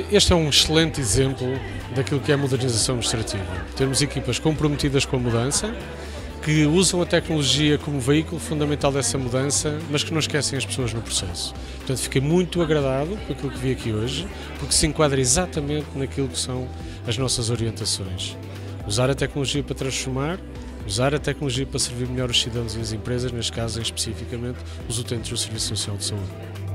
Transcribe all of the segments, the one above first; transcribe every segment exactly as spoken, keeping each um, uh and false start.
Este é um excelente exemplo daquilo que é a modernização administrativa. Temos equipas comprometidas com a mudança, que usam a tecnologia como veículo fundamental dessa mudança, mas que não esquecem as pessoas no processo. Portanto, fiquei muito agradado com aquilo que vi aqui hoje, porque se enquadra exatamente naquilo que são as nossas orientações. Usar a tecnologia para transformar, usar a tecnologia para servir melhor os cidadãos e as empresas, neste caso, em especificamente, os utentes do Serviço Nacional de Saúde.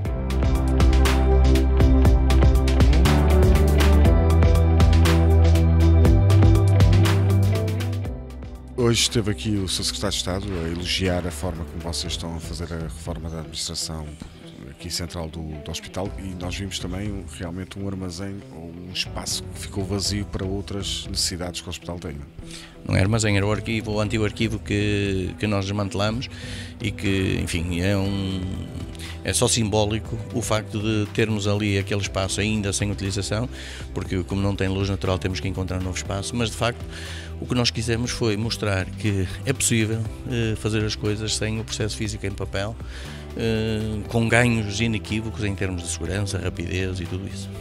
Hoje esteve aqui o seu Secretário de Estado a elogiar a forma como vocês estão a fazer a reforma da administração aqui central do, do hospital, e nós vimos também realmente um armazém ou um espaço que ficou vazio para outras necessidades que o hospital tem. Não é armazém, era o arquivo, o antigo arquivo que, que nós desmantelamos e que, enfim, é um... É só simbólico o facto de termos ali aquele espaço ainda sem utilização, porque como não tem luz natural temos que encontrar um novo espaço, mas de facto o que nós quisemos foi mostrar que é possível eh, fazer as coisas sem o processo físico em papel, eh, com ganhos inequívocos em termos de segurança, rapidez e tudo isso.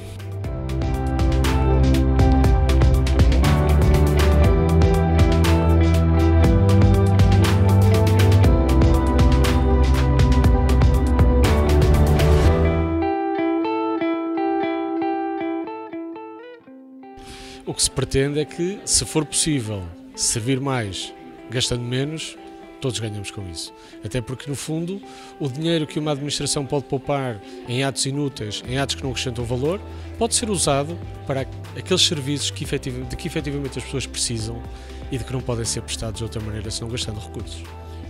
O que se pretende é que, se for possível servir mais, gastando menos, todos ganhamos com isso. Até porque, no fundo, o dinheiro que uma administração pode poupar em atos inúteis, em atos que não acrescentam valor, pode ser usado para aqueles serviços que efetivamente, de que efetivamente as pessoas precisam e de que não podem ser prestados de outra maneira, senão gastando recursos.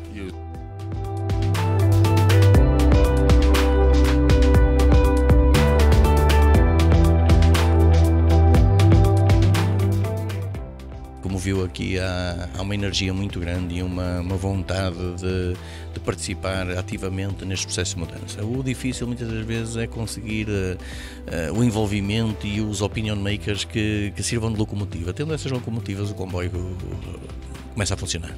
Como viu aqui, há, há uma energia muito grande e uma, uma vontade de, de participar ativamente neste processo de mudança. O difícil muitas das vezes é conseguir uh, uh, o envolvimento e os opinion makers que, que sirvam de locomotiva. Tendo essas locomotivas, o comboio uh, começa a funcionar.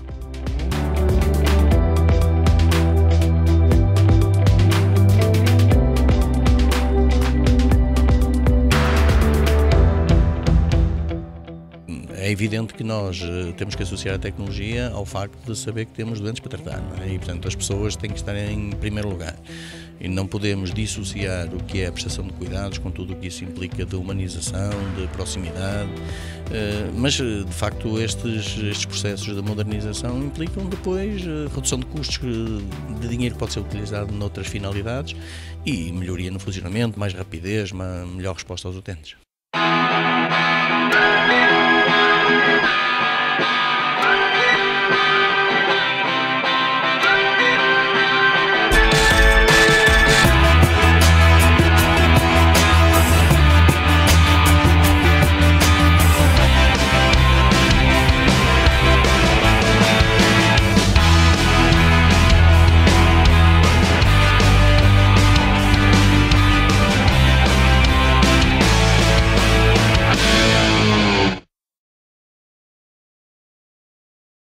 É evidente que nós uh, temos que associar a tecnologia ao facto de saber que temos doentes para tratar, não é? E, portanto, as pessoas têm que estar em primeiro lugar. E não podemos dissociar o que é a prestação de cuidados com tudo o que isso implica de humanização, de proximidade, uh, mas, de facto, estes, estes processos de modernização implicam depois uh, redução de custos de dinheiro que pode ser utilizado noutras finalidades e melhoria no funcionamento, mais rapidez, uma melhor resposta aos utentes. Thank you.